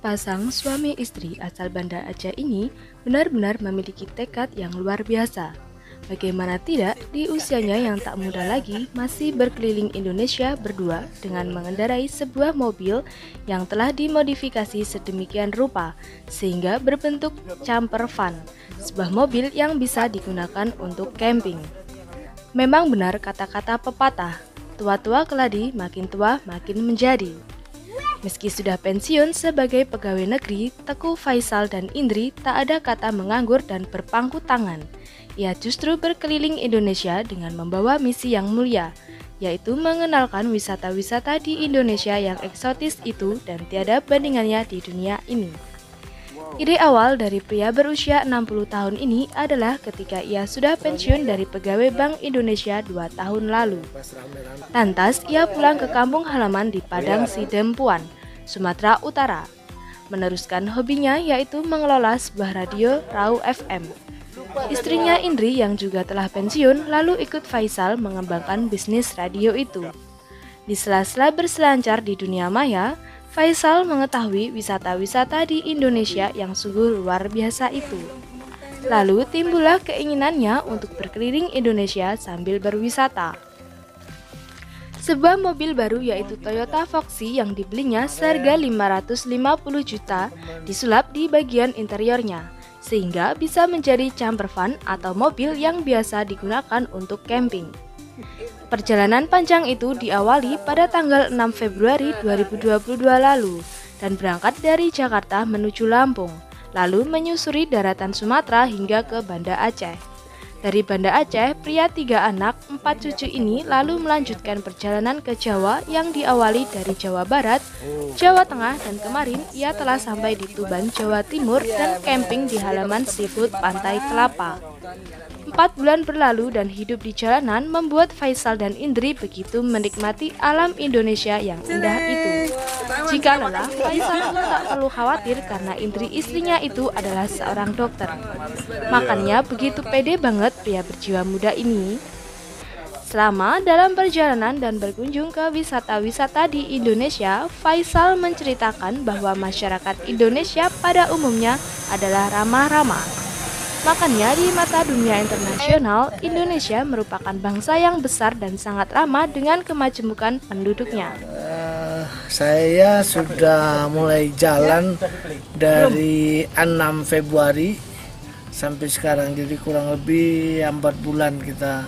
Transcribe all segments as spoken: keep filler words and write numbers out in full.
Sepasang suami istri asal Banda Aceh ini benar-benar memiliki tekad yang luar biasa. Bagaimana tidak, di usianya yang tak muda lagi masih berkeliling Indonesia berdua dengan mengendarai sebuah mobil yang telah dimodifikasi sedemikian rupa sehingga berbentuk camper van, sebuah mobil yang bisa digunakan untuk camping. Memang benar kata-kata pepatah, tua-tua keladi makin tua makin menjadi. Meski sudah pensiun sebagai pegawai negeri, Teguh Faisal dan Indri tak ada kata menganggur dan berpangku tangan. Ia justru berkeliling Indonesia dengan membawa misi yang mulia, yaitu mengenalkan wisata-wisata di Indonesia yang eksotis itu dan tiada bandingannya di dunia ini. Ide awal dari pria berusia enam puluh tahun ini adalah ketika ia sudah pensiun dari pegawai Bank Indonesia dua tahun lalu. Lantas, ia pulang ke kampung halaman di Padang Sidempuan, Sumatera Utara, meneruskan hobinya yaitu mengelola sebuah radio Rau F M. Istrinya Indri yang juga telah pensiun lalu ikut Faisal mengembangkan bisnis radio itu. Di sela-sela berselancar di dunia maya, Faisal mengetahui wisata-wisata di Indonesia yang sungguh luar biasa itu. Lalu timbullah keinginannya untuk berkeliling Indonesia sambil berwisata. Sebuah mobil baru yaitu Toyota Foxy yang dibelinya seharga lima ratus lima puluh juta disulap di bagian interiornya, sehingga bisa menjadi camper van atau mobil yang biasa digunakan untuk camping. Perjalanan panjang itu diawali pada tanggal enam Februari dua ribu dua puluh dua lalu dan berangkat dari Jakarta menuju Lampung, lalu menyusuri daratan Sumatera hingga ke Banda Aceh. Dari Banda Aceh, pria tiga anak, empat cucu ini lalu melanjutkan perjalanan ke Jawa yang diawali dari Jawa Barat, Jawa Tengah, dan kemarin ia telah sampai di Tuban, Jawa Timur dan camping di halaman seafood Pantai Kelapa. Empat bulan berlalu dan hidup di jalanan membuat Faisal dan Indri begitu menikmati alam Indonesia yang indah itu. Jika lelah, Faisal pun tak perlu khawatir karena Indri istrinya itu adalah seorang dokter. Makanya begitu pede banget pria berjiwa muda ini. Selama dalam perjalanan dan berkunjung ke wisata-wisata di Indonesia, Faisal menceritakan bahwa masyarakat Indonesia pada umumnya adalah ramah-ramah. Makanya di mata dunia internasional, Indonesia merupakan bangsa yang besar dan sangat ramah dengan kemajemukan penduduknya. Uh, saya sudah mulai jalan dari enam Februari sampai sekarang, jadi kurang lebih empat bulan kita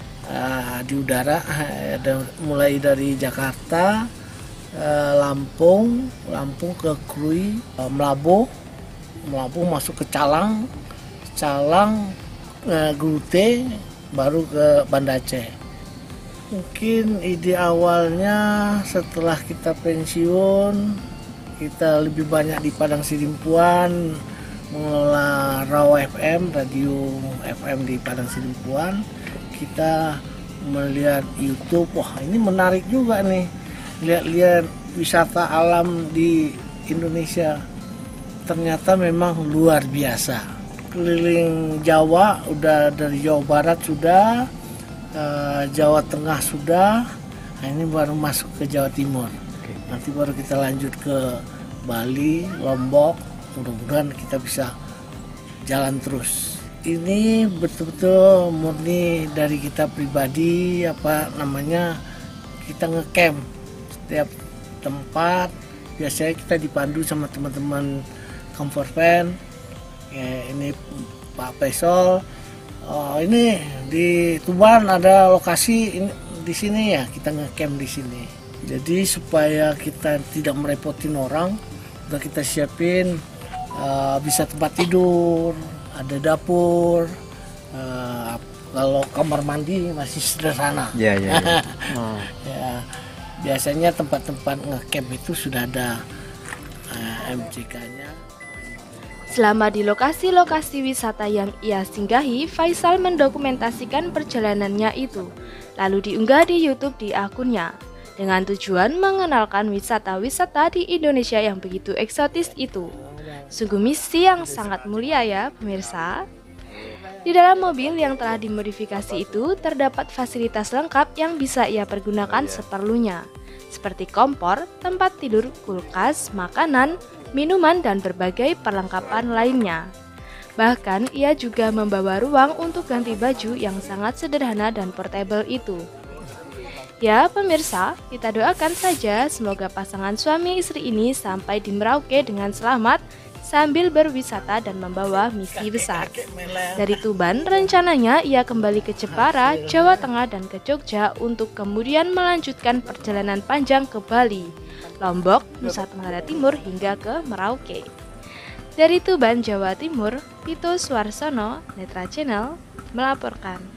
uh, di udara. Uh, mulai dari Jakarta, uh, Lampung, Lampung ke Krui, uh, Melabuh, Melabuh masuk ke Calang, Calang, uh, Grute, baru ke Banda Aceh. Mungkin ide awalnya setelah kita pensiun, kita lebih banyak di Padang Sidempuan, mengelola Rau F M, radio F M di Padang Sidempuan. Kita melihat YouTube, wah ini menarik juga nih, lihat-lihat wisata alam di Indonesia. Ternyata memang luar biasa. Keliling Jawa, udah dari Jawa Barat sudah, uh, Jawa Tengah sudah, nah ini baru masuk ke Jawa Timur. Nanti baru kita lanjut ke Bali, Lombok, mudah-mudahan kita bisa jalan terus. Ini betul-betul murni dari kita pribadi, apa namanya, kita ngecamp setiap tempat. Biasanya kita dipandu sama teman-teman Comfort Van. Ya, ini Pak Faisal, oh, ini di Tuban ada lokasi ini, di sini ya kita ngecamp di sini. Jadi supaya kita tidak merepotin orang, udah kita siapin uh, bisa tempat tidur, ada dapur, uh, kalau kamar mandi masih sederhana. Ya, ya, ya. Oh. Ya, biasanya tempat-tempat ngecamp itu sudah ada uh, M C K-nya. Selama di lokasi-lokasi wisata yang ia singgahi, Faisal mendokumentasikan perjalanannya itu, lalu diunggah di YouTube di akunnya, dengan tujuan mengenalkan wisata-wisata di Indonesia yang begitu eksotis itu. Sungguh misi yang sangat mulia ya, pemirsa. Di dalam mobil yang telah dimodifikasi itu, terdapat fasilitas lengkap yang bisa ia pergunakan seperlunya, seperti kompor, tempat tidur, kulkas, makanan, minuman, dan berbagai perlengkapan lainnya. Bahkan, ia juga membawa ruang untuk ganti baju yang sangat sederhana dan portable itu. Ya, pemirsa, kita doakan saja semoga pasangan suami istri ini sampai di Merauke dengan selamat sambil berwisata dan membawa misi besar. Dari Tuban, rencananya ia kembali ke Jepara, Jawa Tengah, dan ke Jogja untuk kemudian melanjutkan perjalanan panjang ke Bali, Lombok, Nusa Tenggara Timur, hingga ke Merauke. Dari Tuban, Jawa Timur, Pito Suarsono, Netra Channel, melaporkan.